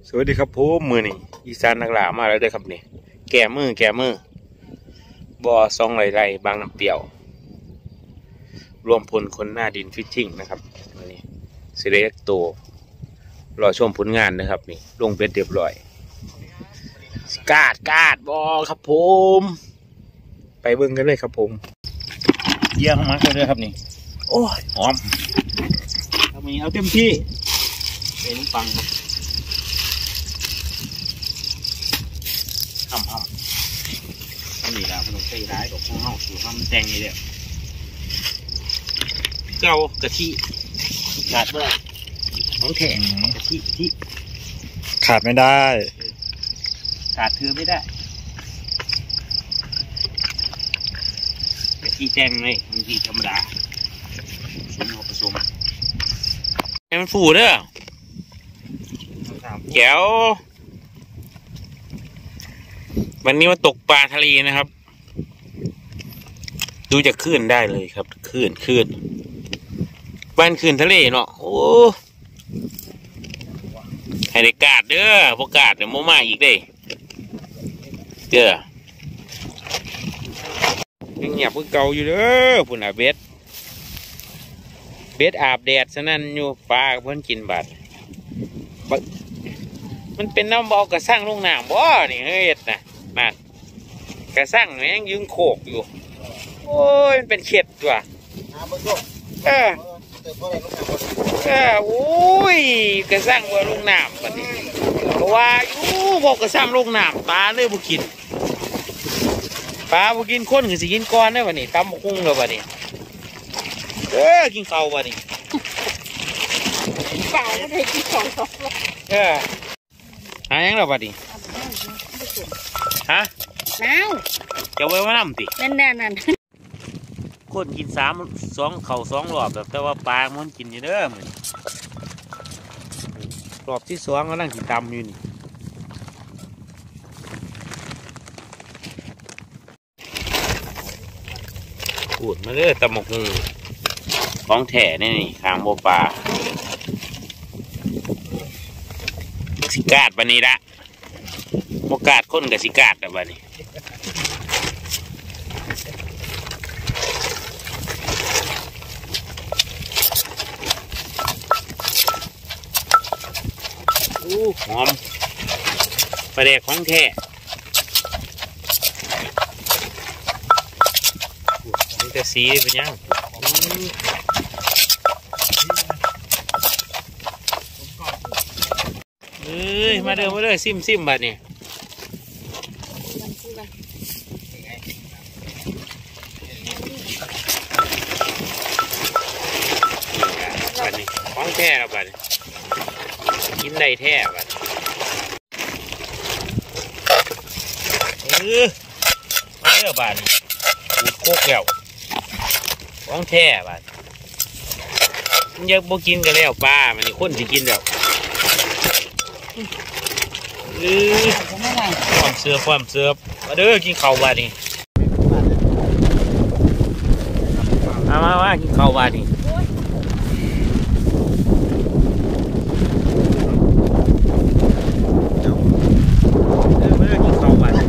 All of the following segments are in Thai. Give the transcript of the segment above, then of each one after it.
สวัสดีครับผมมือนี่อีสานนักล่ามาแล้วเด้อครับนี่แก่มือบ่อซองไรบางน้ำเปรี้ยวรวมพลคนหน้าดินฟิชชิ่งนะครับนี่สิเล็กโตรอชมผลงานนะครับนี่ลงเป็นเรียบร้อยกาดบ่อครับผมไปเบิ่งกันเลยครับผมเยี่ยมมากเลยครับนี่โอ้ยหอมทำนี้เอาเต็มที่เป็นปังครับทำอันนี้ละมันต้องใช้ร้ายดอกของเฮาสู่ทำแตงนี่แหละเกากะทิขาดไม่ได้ของแข็งกะทิขาดไม่ได้ขาดเธอไม่ได้กะทิแตงเลยบางทีธรรมดาผสมให้มันฟูเด้อแก้ววันนี้มาตกปลาทะเลนะครับดูจากคลื่นได้เลยครับคลื่นบ้านคลื่นทะเลเนาะโอ้ให้ได้กาดเด้อพวกกาดเดี๋ยวมาอีกได้เด้อยังเงียบเพิ่งเก่าอยู่เด้อพุ่นอาเบ็ดอาบแดดซะนั่นอยู่ปลาเพิ่นกินบาดมันเป็นน้ำบ่อกระสั่งลงน้ำบ่นี่เฮ้ยนะนั่นกระสั่งแม่งยืงโขกอยู่โอ้ยมันเป็นเข็ดว่ะโอ้ยกระสั่งว่าลงน้ำบัดนี้เพราะว่าอยู่บอกกระสั่งลงน้ำปลาเลยบุกินคนคือสิกินก้อนได้บัดนี้ตำคุ้งเลยบัดนี้กินข้าวบัดนี้เปล่าไม่ได้กินของหายังเราบัดนี้ฮะน้าวจะไว้ว่าน้ำตินั่นคนกิน2 เข่า2 รอบแบบแต่ว่าปลามันกินอยู่เด้อมันรอบที่2ก็นั่งกินตำอยู่นี่พูดมาเด้อตำหมกงูของแถ่นี่ทางโบปลาสิกาดบันนี้ละโบกาดคนกับสิกาดแบบนี้หอมปลาแดกของแท้นี่จะสีเป็นยังมาเด้อซิมบัดนี่บัดนี้ของแท้ครับบัดนี้กินได้แท้บัดมาเด้อบัดนี้ปูดโคกแล้วของแท้บัดมันยังบ่กินกันแล้วปลามันนี่คนสิกินแล้วความเสือบมาเด้อกินข้าวบาดนี่มากินข้าวบาดนี่มาเด้อกินข้าวบาด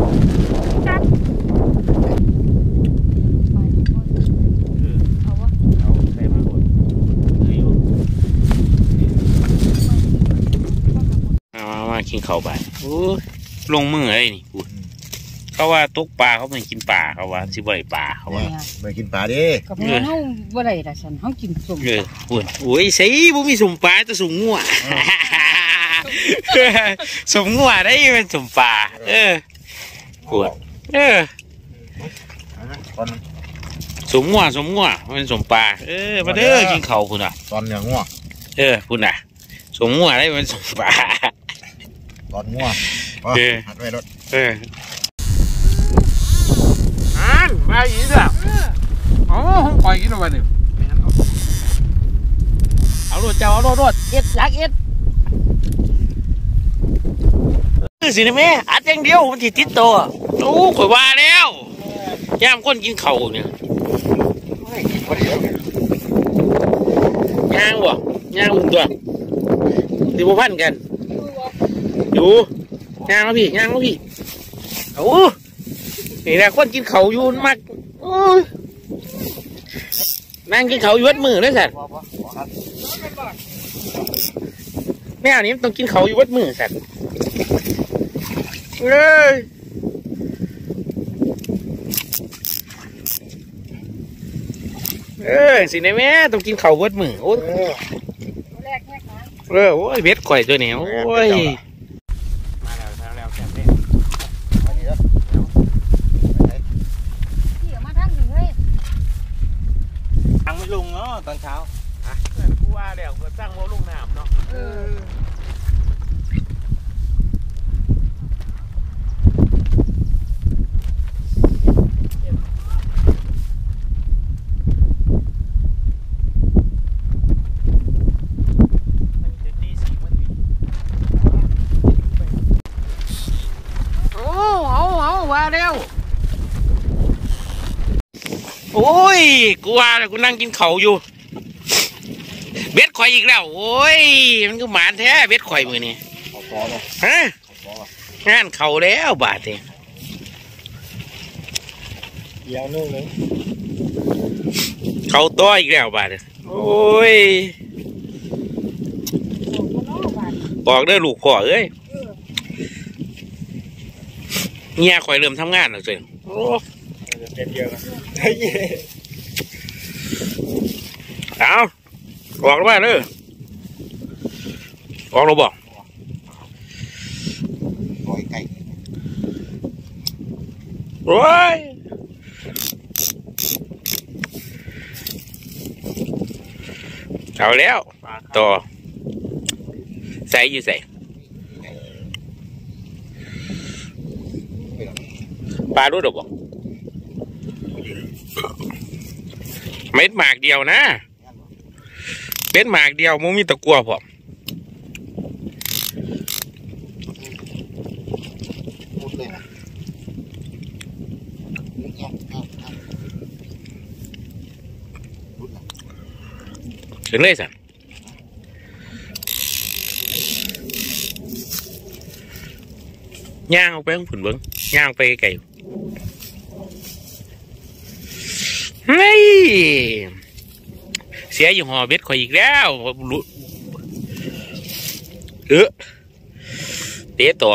กินข้าวบาดลงมืออะไรนี่พูดเขาว่าตกปลาเขาไม่กินปลาเขาว่าสิบ่ได้ปลาเขาว่าไม่กินปลาดิกับเงินเขาบ่ได้ละฉันเขากินสุ่มพูดโอ้ยสิบ่มีสุ่มปลาแต่สุ่มงัวสุ่มงัวได้เป็นสุ่มปลาพูดสุ่มงัวเป็นสุ่มปลามาเด้อกินข้าวคุณอ่ะตอนอย่างงัวคุณอ่ะสุ่มงัวได้เป็นสุ่มปลาตอนงัวหัดไว้รถมาอีกแล้วอ๋อห้องปล่อยกินอะไรเนี่ยเอารถเจ้าเอารถรักสินะแม่อัดอย่างเดียวมันติดตัวโอ้ข่อยว่าแล้วย่ามคนกินเข่าเนี่ยย่างวะย่างตัวดิบพันกันอยู่ย่างมาพี่ย่างมาพี่โอ้นี่แหละคนกินเขาอยู่มากโอ้นั่งกินเขาอยู่วัดมือเลยสัตว์แม่อันนี้ต้องกินเขาอยู่วัดมือสัตว์เลยสิในแม่ต้องกินเขาวัดมือโอ้โอ้ยเบ็ดข่อยตัวเหนียวโอ้ยมาแล้วแกเต้นมาทางนี้เฮ้ยทางไม่ลงเนาะตอนเช้ากูว่าแล้วก็สร้างว่าลงน้ำเนาะว่าแล้วโอ้ยกูว่าแล้วกูนั่งกินเขาอยู่เบ็ดข่อยอีกแล้วโอ้ยมันก็หมานแท้เบ็ดข่อยมือนี่ฮะงานเขาแล้วบาดเนี่ยยาวนู่นเลยเขาต้ออีกแล้วบาดโอ้ยบอกได้ลูกพ่อเอ้ยเนี่ยข่อยเริ่มทำงานแล้วสิโอ้เดียวกันเอาออกแล้วบ้านเลยออกเราบอกปล่อยไก่โอ้ยเอาแล้วต่อใส่อยู่ใส่ปลาด้วยหรอบอกเม็ดหมากเดียวนะเม็ดหมากเดียวมึงมีตะกั่วผมถึงเลยสันย่างออกไปข้างผุนเบิ้งย่างไปไก่เฮ้ยเสียอยู่ห่อเบ็ดข่อยอีกแล้วเตะตัว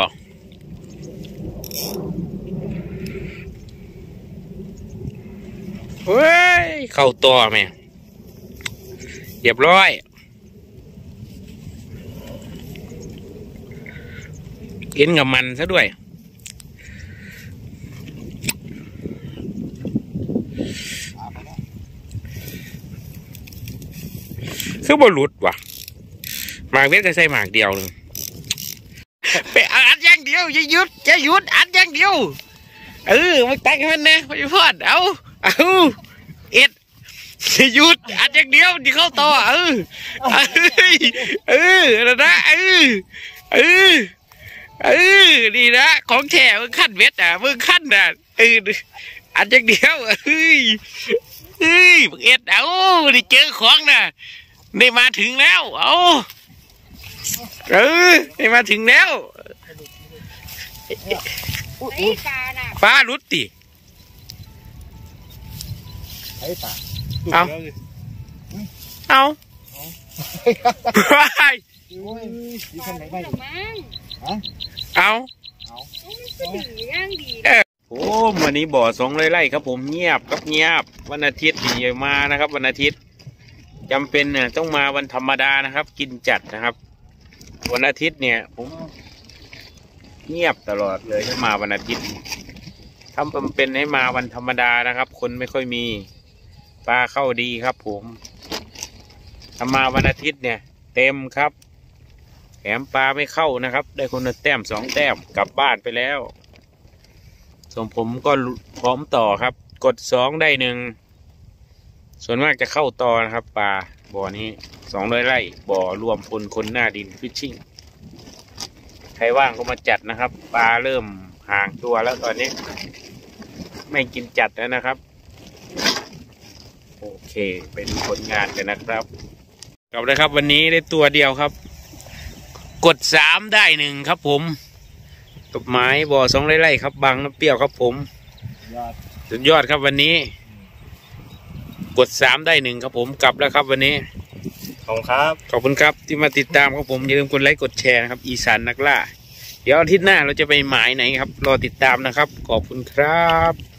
เฮ้ยเข้าตัวแม่เรียบร้อยเอ็นกับมันซะด้วยคือบอลุดว่ะหมากเวทก็ใส่หมากเดียวนึงไปอัดอย่างเดียวอย่าหยุดอัดอย่างเดียวไม่ตั้งให้มันนะไม่พอดเอาเอ็ดหยุดอัดอย่างเดียวที่เข้าต่อดีนะของแฉมึงขั้นเวทมึงขั้นอัดอย่างเดียวมึงเอ็ดได้เจอของนะได้มาถึงแล้วได้มาถึงแล้วปลาลุดติเอาโอ้วันนี้บ่อสองไร่ครับผมเงียบวันอาทิตย์ดีมานะครับวันอาทิตย์จำเป็นเนี่ยต้องมาวันธรรมดานะครับกินจัดนะครับวันอาทิตย์เนี่ยผมเงียบตลอดเลยถ้ามาวันอาทิตย์ทำจำเป็นให้มาวันธรรมดานะครับคนไม่ค่อยมีปลาเข้าดีครับผมถ้ามาวันอาทิตย์เนี่ยเต็มครับแถมปลาไม่เข้านะครับได้คนละแต้ม2 แต้มกลับบ้านไปแล้วส่วนผมก็พร้อมต่อครับกด2ได้1ส่วนมากจะเข้าต่อนะครับปลาบ่อนี้200 ไร่บ่อรวมพลคนหน้าดินฟิชชิ่งใครว่างก็มาจัดนะครับปลาเริ่มห่างตัวแล้วตอนนี้ไม่กินจัดแล้วนะครับโอเคเป็นผลงานกันนะครับกลับเลยครับวันนี้ได้ตัวเดียวครับกด3ได้1ครับผมกับหมายบ่อ2ไร่ครับบางน้ำเปรี้ยวครับผมสุดยอดครับวันนี้กด3ได้1ครับผมกลับแล้วครับวันนี้ขอบคุณครับขอบคุณครับที่มาติดตามครับผมอย่าลืมกดไลค์กดแชร์นะครับอีสานนักล่าเดี๋ยวอาทิตย์หน้าเราจะไปหมายไหนครับรอติดตามนะครับขอบคุณครับ